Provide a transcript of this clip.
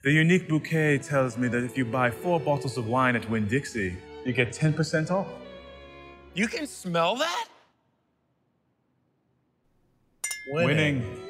The unique bouquet tells me that if you buy 4 bottles of wine at Winn-Dixie, you get 10% off. You can smell that? Winning.